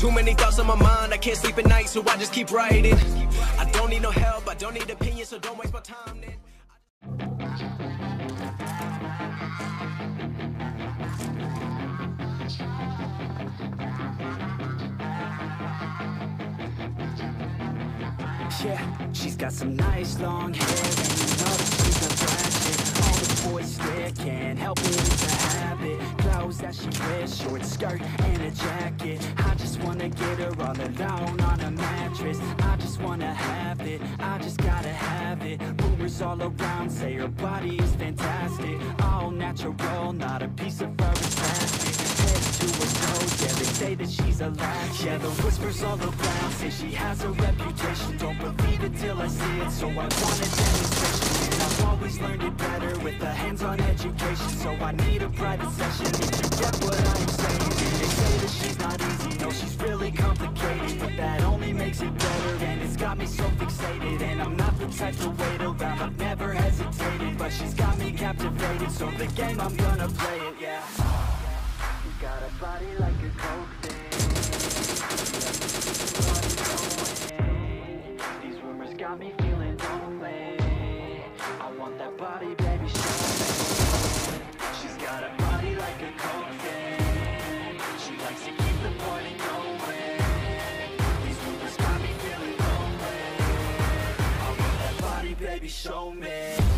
Too many thoughts on my mind, I can't sleep at night, so I just keep writing. I don't need no help, I don't need opinions, so don't waste my time then. Yeah, she's got some nice long hair, and you know that she's a bad chick. All the boys stare, can't help it, it's a habit. Clothes that she wears, short skirt and a jacket. I just wanna get her all alone on a mattress. I just wanna have it, I just gotta have it. Rumors all around say her body is fantastic. All natural, not a piece of fur is plastic. Head to her toes, yeah, they say that she's a latch. Yeah, the whispers all around say she has a reputation. Don't believe it till I see it, so I want a demonstration. And I've always learned it better with a hands-on education. So I need a private session if you get what I'm saying. They say that she's not easy, no, she's really complicated, but that only makes it better, and it's got me so fixated. And I'm not the type to wait around, I've never hesitated, but she's got me captivated, so the game, I'm gonna play it, yeah. You got a body like a coke thing. These rumors got me feeling lonely. I want that body, baby, show me. She's got a body like a coke thing. She likes to keep the party going. These rumors got me feeling lonely. I want that body, baby, show me.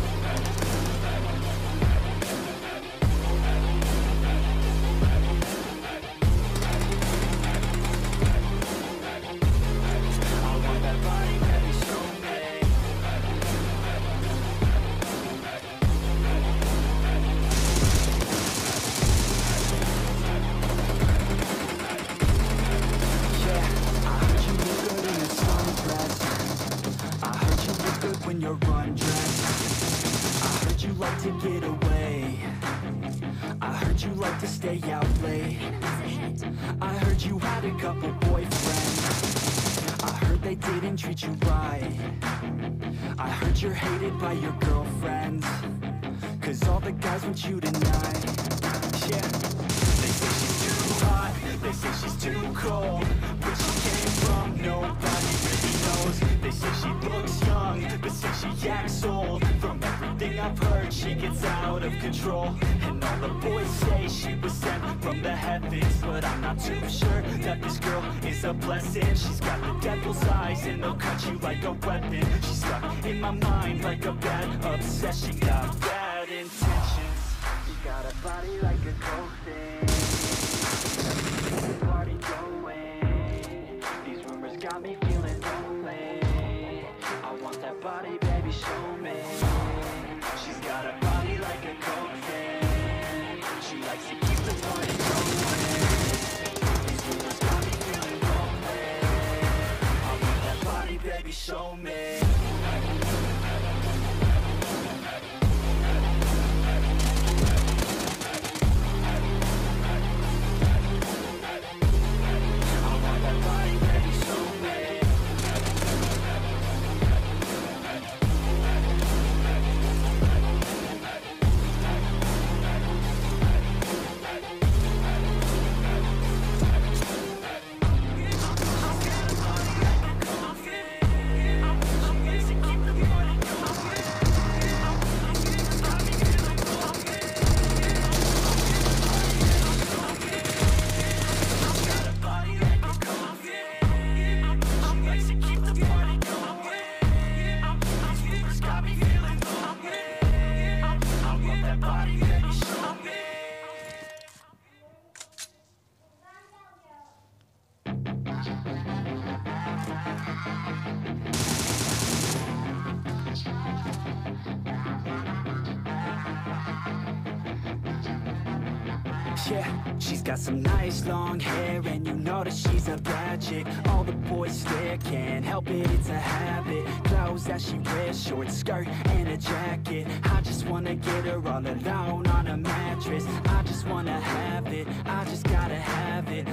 When you're undressed, I heard you like to get away. I heard you like to stay out late. I heard you had a couple boyfriends. I heard they didn't treat you right. I heard you're hated by your girlfriends, 'cause all the guys want you tonight. Yeah, they say she's too hot, they say she's too cold. Where she came from, nobody really knows. They say she looks young, but say she acts old. From everything I've heard, she gets out of control. And all the boys say she was sent from the heavens, but I'm not too sure that this girl is a blessing. She's got the devil's eyes and they'll cut you like a weapon. She's stuck in my mind like a bad obsession. Got bad intentions. You got a body like a coke thing. Party going. These rumors got me feeling lonely. I want that body, baby, show me. She's got a body like a coke thing. She likes to keep the party going. These rumors got me feeling lonely. I want that body, baby, show me. Yeah, she's got some nice long hair, and you know that she's a bad chick. All the boys stare, can't help it, it's a habit. Clothes that she wears, short skirt and a jacket. I just wanna get her all alone on a mattress. I just wanna have it, I just gotta have it. Rumors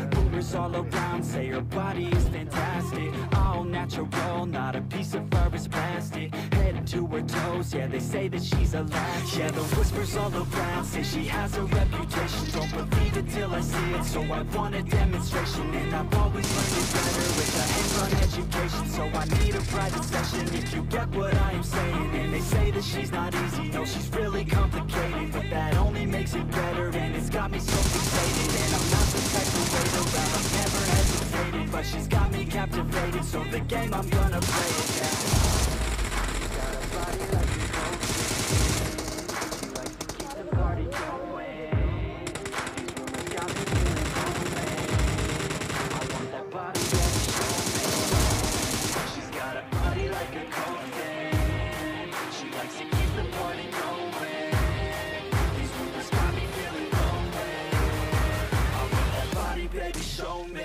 whispers all around say her body is fantastic, all natural, not a piece of fur is plastic. Head to her toes, yeah, they say that she's a latch. Yeah, the whispers all around say she has a reputation. Don't believe it till I see it, so I want a demonstration. And I've always learned it better with a hands-on education, so I need a private session if you get what I am saying. And they say that she's not easy, no, she's really complicated, but that only makes it better, and it's got me so fixated. And I'm not the type to wait around, I've never hesitated, but she's got me captivated, so the game I'm gonna play it, yeah. She's got a body like a coach, she likes to keep the party going. These rumors got me feeling homemade, I want that body, yeah, show me. She's got a body like a coach, she likes to keep the party going. These rumors got me feeling lonely, I want that body, baby, show me.